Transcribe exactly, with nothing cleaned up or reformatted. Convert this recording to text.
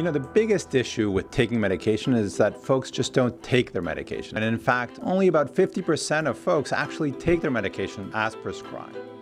know, the biggest issue with taking medication is that folks just don't take their medication. And in fact, only about fifty percent of folks actually take their medication as prescribed.